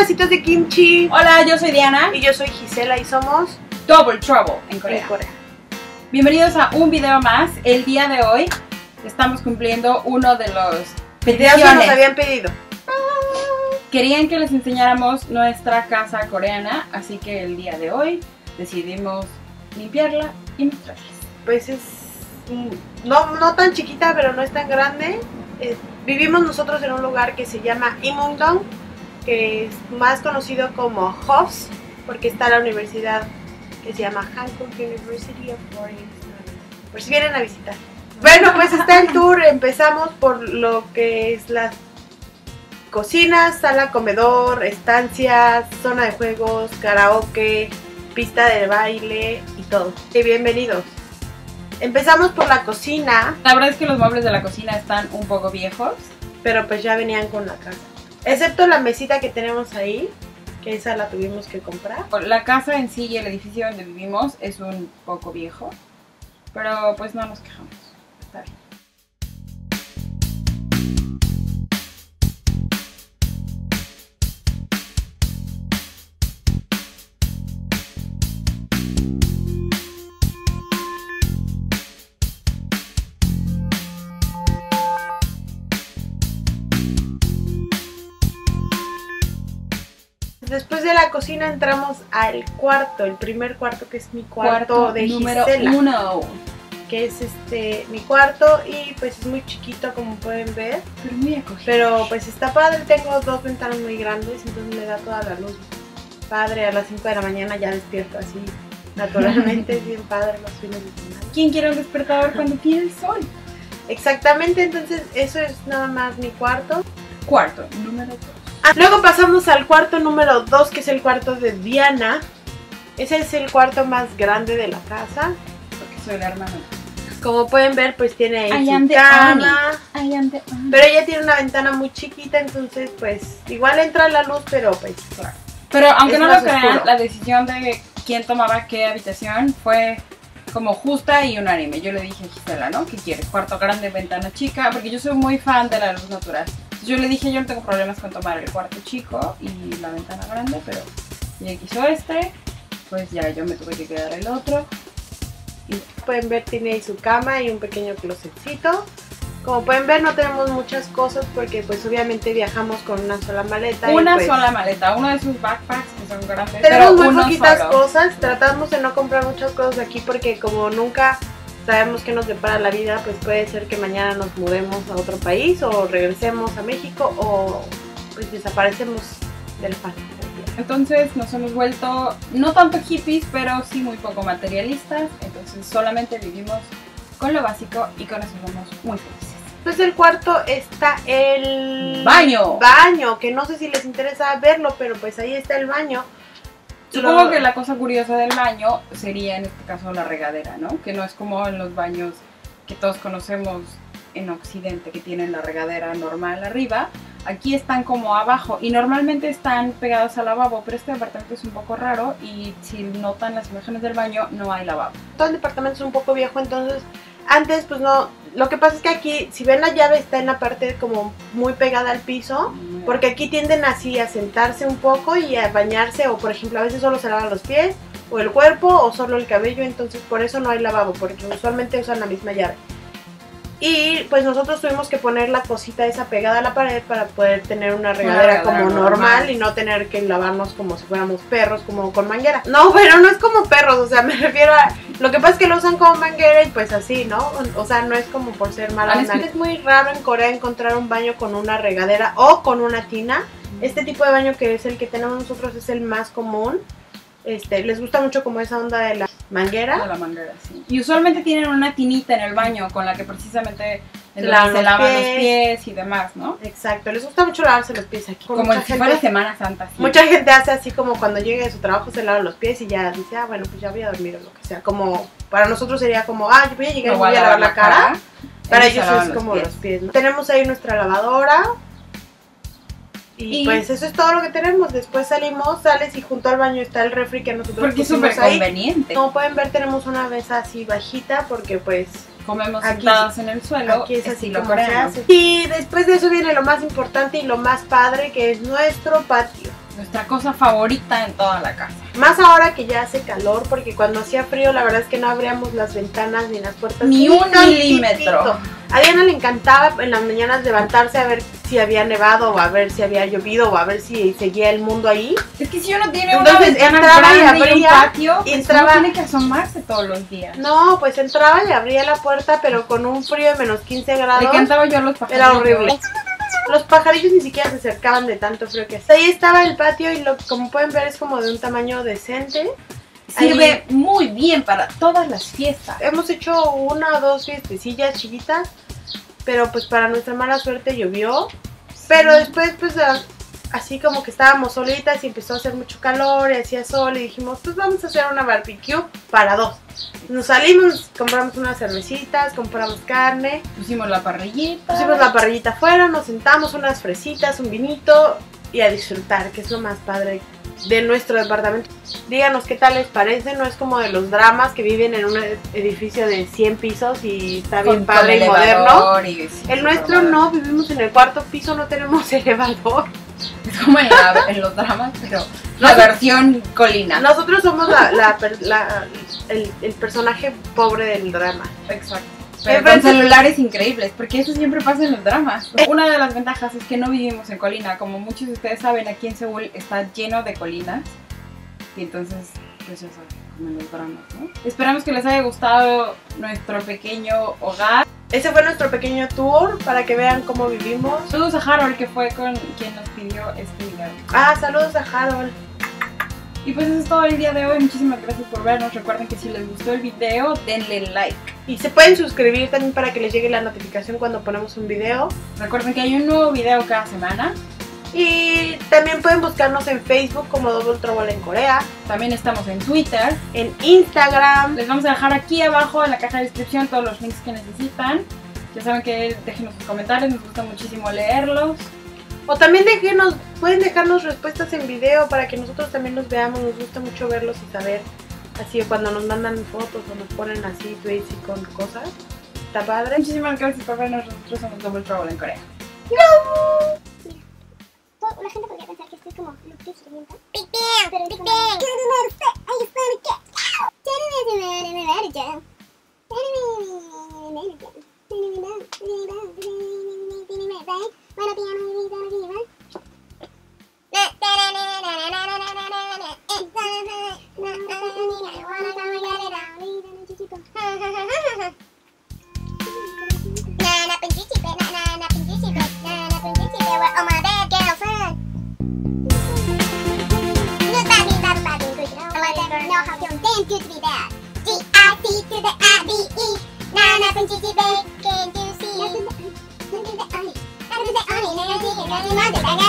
pedacitos de kimchi. Hola, yo soy Diana. Y yo soy Gisela y somos Double Trouble en Corea. Bienvenidos a un video más. El día de hoy estamos cumpliendo uno de los videos que nos habían pedido. Querían que les enseñáramos nuestra casa coreana, así que el día de hoy decidimos limpiarla y mostrarles. Pues es no tan chiquita, pero no es tan grande. Vivimos nosotros en un lugar que se llama Imungdong, que es más conocido como Hofs, porque está la universidad que se llama Hankook University of Foreign Studies, por si vienen a visitar. Bueno, pues está el tour. Empezamos por lo que es la cocina, sala, comedor, estancias, zona de juegos, karaoke, pista de baile y todo. Bienvenidos. Empezamos por la cocina. La verdad es que los muebles de la cocina están un poco viejos, pero pues ya venían con la casa. Excepto la mesita que tenemos ahí, que esa la tuvimos que comprar. La casa en sí y el edificio donde vivimos es un poco viejo, pero pues no nos quejamos. Está bien. Después de la cocina entramos al cuarto, el primer cuarto, que es mi cuarto de número Gisela, 1. que es mi cuarto, y pues es muy chiquito como pueden ver, Pero muy acogido. pero pues está padre. Tengo dos ventanas muy grandes, entonces me da toda la luz padre. A las 5 de la mañana ya despierto así naturalmente. Es bien padre los fines de semana. ¿Quién quiere un despertador cuando tiene el sol? Exactamente, entonces eso es nada más mi cuarto. Cuarto número 2. Luego pasamos al cuarto número 2, que es el cuarto de Diana. Ese es el cuarto más grande de la casa. Porque soy la hermana. Como pueden ver, pues tiene ahí su Annie. cama. Annie. Pero ella tiene una ventana muy chiquita, entonces pues igual entra la luz, pero pues... Claro. Pero aunque no lo crean, oscuro. la decisión de quién tomaba qué habitación fue como justa y unánime. Yo le dije a Gisela, ¿no? ¿Qué quieres? Cuarto grande, ventana chica, porque yo soy muy fan de la luz natural. Yo le dije, yo no tengo problemas con tomar el cuarto chico y la ventana grande, pero ella quiso pues ya yo me tuve que quedar el otro. Y pueden ver, tiene ahí su cama y un pequeño closetcito. Como pueden ver, no tenemos muchas cosas porque pues obviamente viajamos con una sola maleta. Una pues, sola maleta, uno de sus backpacks que son grandes. tenemos pero muy poquitas solo. cosas. Tratamos de no comprar muchas cosas aquí porque como nunca sabemos qué nos depara la vida, pues puede ser que mañana nos mudemos a otro país o regresemos a México o pues desaparecemos del pan. Entonces nos hemos vuelto no tanto hippies, pero sí muy poco materialistas. Entonces solamente vivimos con lo básico y con eso somos muy felices. Pues el cuarto está el baño, que no sé si les interesa verlo, pero pues ahí está el baño. Supongo que la cosa curiosa del baño sería en este caso la regadera, ¿no? Que no es como en los baños que todos conocemos en Occidente, que tienen la regadera normal arriba. Aquí están como abajo y normalmente están pegados al lavabo, pero este departamento es un poco raro y si notan las imágenes del baño no hay lavabo. Todo el departamento es un poco viejo, entonces antes pues no, lo que pasa es que aquí, si ven la llave está en la parte como muy pegada al piso, porque aquí tienden así a sentarse un poco y a bañarse, o por ejemplo a veces solo se lavan los pies o el cuerpo o solo el cabello, entonces por eso no hay lavabo, porque usualmente usan la misma llave. Y pues nosotros tuvimos que poner la cosita esa pegada a la pared para poder tener una regadera como normal y no tener que lavarnos como si fuéramos perros, como con manguera. No, pero no es como perros, o sea, me refiero a... Lo que pasa es que lo usan como manguera y pues así, ¿no? O sea, no es como por ser mala onda. Es muy raro en Corea encontrar un baño con una regadera o con una tina. Este tipo de baño, que es el que tenemos nosotros, es el más común. Les gusta mucho como esa onda de la manguera. De la manguera, sí. Y usualmente tienen una tinita en el baño con la que precisamente se lavan los pies y demás, ¿no? Exacto, les gusta mucho lavarse los pies aquí. Como si fuera Semana Santa. Sí. Mucha gente hace así como cuando llega de su trabajo se lava los pies y ya dice, ah, bueno, pues ya voy a dormir o lo que sea. Como para nosotros sería como, ah, yo voy a llegar y voy a lavar la cara. Para ellos es como los pies, ¿no? Tenemos ahí nuestra lavadora. Y pues eso es todo lo que tenemos. Después sales y junto al baño está el refri que nosotros porque pusimos es súper conveniente. Como pueden ver, tenemos una mesa así bajita porque pues comemos sentados en el suelo. Aquí es así como se hace. Y después de eso viene lo más importante y lo más padre, que es nuestro patio. nuestra cosa favorita en toda la casa. Más ahora que ya hace calor, porque cuando hacía frío la verdad es que no abríamos las ventanas ni las puertas. Ni un milímetro. A Diana le encantaba en las mañanas levantarse a ver si había nevado o a ver si había llovido o a ver si seguía el mundo ahí. Es que si uno tiene Entonces, una ventana entraba y grande y un abría, patio, y pues entraba- uno tiene que asomarse todos los días. No, pues entraba y abría la puerta, pero con un frío de menos 15 grados. Le cantaba yo a los pajarillos. Era horrible. Los pajarillos ni siquiera se acercaban de tanto frío que hacía. Ahí estaba el patio y como pueden ver es como de un tamaño decente. Sirve muy bien para todas las fiestas. Hemos hecho una o dos fiestecillas chiquitas, pero pues para nuestra mala suerte llovió. Pero después pues así como que estábamos solitas y empezó a hacer mucho calor y hacía sol y dijimos pues vamos a hacer una barbecue para dos. Nos salimos, compramos unas cervecitas, compramos carne, Pusimos la parrillita. pusimos la parrillita afuera, nos sentamos, unas fresitas, un vinito y a disfrutar, que es lo más padre de nuestro departamento. Díganos qué tal les parece, no es como de los dramas que viven en un edificio de 100 pisos y está bien padre y moderno. El nuestro no, vivimos en el 4º piso, no tenemos elevador. Es como en los dramas, pero la versión colina. Nosotros somos el personaje pobre del drama. Exacto. Pero con celulares increíbles, porque eso siempre pasa en los dramas. Una de las ventajas es que no vivimos en colina. Como muchos de ustedes saben, aquí en Seúl está lleno de colinas. Y entonces, pues ya saben, como en los dramas, ¿no? Esperamos que les haya gustado nuestro pequeño hogar. Ese fue nuestro pequeño tour para que vean cómo vivimos. Saludos a Harold, que fue con quien nos pidió este video. Ah, saludos a Harold. Y pues eso es todo el día de hoy. Muchísimas gracias por vernos. Recuerden que si les gustó el video, denle like. Y se pueden suscribir también para que les llegue la notificación cuando ponemos un video. Recuerden que hay un nuevo video cada semana. Y también pueden buscarnos en Facebook como Double Trouble en Corea, También estamos en Twitter. en Instagram. Les vamos a dejar aquí abajo en la caja de descripción todos los links que necesitan. Ya saben que déjenos sus comentarios, nos gusta muchísimo leerlos. O también pueden dejarnos respuestas en video para que nosotros también los veamos. Nos gusta mucho verlos y saber, así cuando nos mandan fotos o nos ponen así tweets y con cosas. Está padre. Muchísimas gracias por vernos. Nosotros somos Double Trouble en Corea. La gente podría pensar que estoy como Luke Sirvienta. Big Bang, pero Big Bang. All my bad girlfriend. Know how to damn good to be bad. G-I-C to the I-B-E. Nana punchichi bacon juicy. Nothing but honey. Nothing but honey. Nothing but honey.